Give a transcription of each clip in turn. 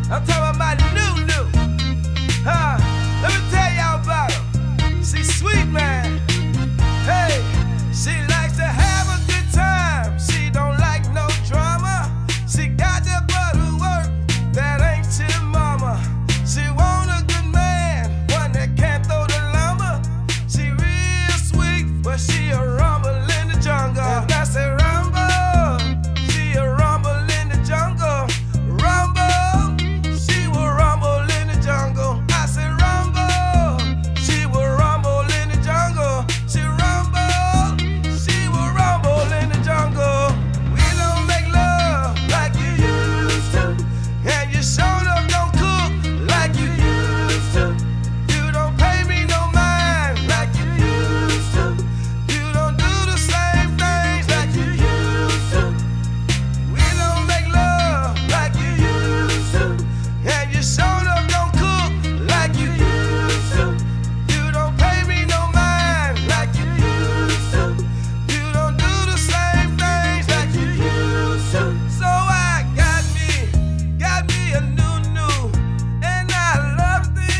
I'm talking about new. Huh? Let me tell y'all about her. She's sweet, man. Hey, she likes to have a good time. She don't like no drama. She got that butter work that ain't your mama. She want a good man, one that can't throw the lumber. She real sweet, but she a rumble in the jungle. And I say rumble, she a rumble in the jungle. Rumble, she will rumble in the jungle. I say rumble, she will rumble in the jungle. She rumble, she will rumble in the jungle. We don't make love like you used to, and you showed up don't cook like you used to. You don't pay me no mind like you used to. You don't do the same things like you used to. We don't make love like you used to, and you showed up don't cook like you used to. You don't pay me no mind like you used to. You don't do the same things like you used to. So I got me a new, and I love the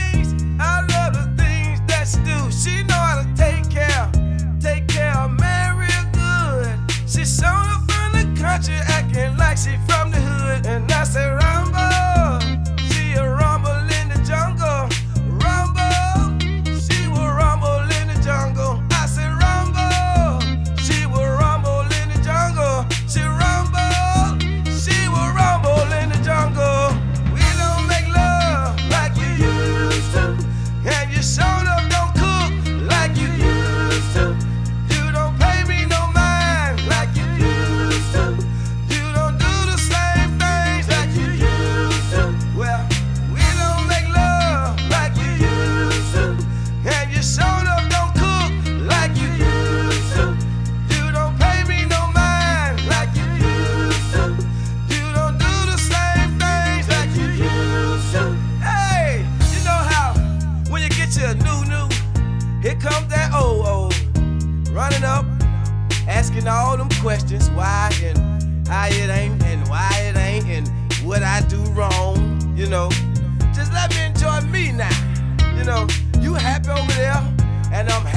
things that she do. She know how to take care of man real good. She showed up from the country acting like she from the hood, and I say rumble, she a rumble in the jungle. Rumble, she will rumble in the jungle. I say rumble, she will rumble in the jungle. She rumble, she will rumble in the jungle. We don't make love like you used to, and you showed up don't cook like you used to. You don't pay me no mind like you used to. You don't do the same things like you used to. Well, we don't make love like you used to, and you showed up don't cook like you used to. You don't pay me no mind like you used to. You don't do the same things like you used to. Hey, you know how when you get your new, here comes that old, running up, asking all them questions, why and how it ain't, and why it ain't, and what I do wrong, you know. Just let me enjoy me now, you know. You happy over there, and I'm